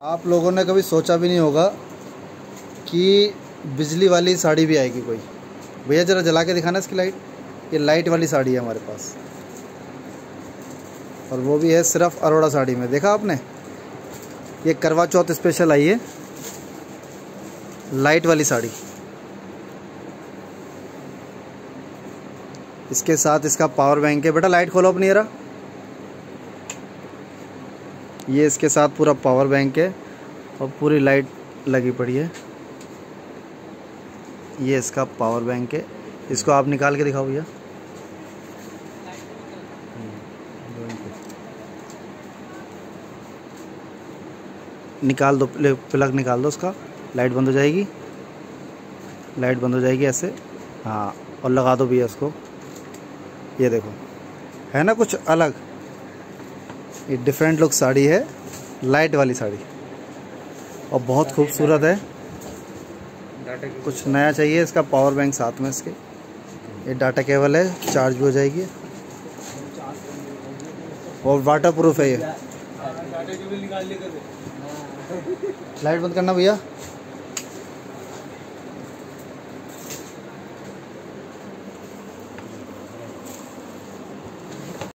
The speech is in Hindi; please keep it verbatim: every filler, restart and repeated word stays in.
आप लोगों ने कभी सोचा भी नहीं होगा कि बिजली वाली साड़ी भी आएगी कोई। भैया ज़रा जला के दिखाना इसकी लाइट। ये लाइट वाली साड़ी है हमारे पास, और वो भी है सिर्फ अरोड़ा साड़ी में। देखा आपने, ये करवा चौथ स्पेशल आई है लाइट वाली साड़ी। इसके साथ इसका पावर बैंक है। बेटा लाइट खोलो अपनी जरा। ये इसके साथ पूरा पावर बैंक है और पूरी लाइट लगी पड़ी है। ये इसका पावर बैंक है। इसको आप निकाल के दिखाओ भैया। निकाल दो, प्लग निकाल दो उसका। लाइट बंद हो जाएगी, लाइट बंद हो जाएगी ऐसे। हाँ, और लगा दो भैया इसको। ये देखो, है ना कुछ अलग। ये डिफरेंट लुक साड़ी है, लाइट वाली साड़ी, और बहुत खूबसूरत है। कुछ नया चाहिए, इसका पावर बैंक साथ में इसके। ये डाटा केबल है, चार्ज भी हो जाएगी, और वाटर प्रूफ है ये। लाइट बंद करना भैया।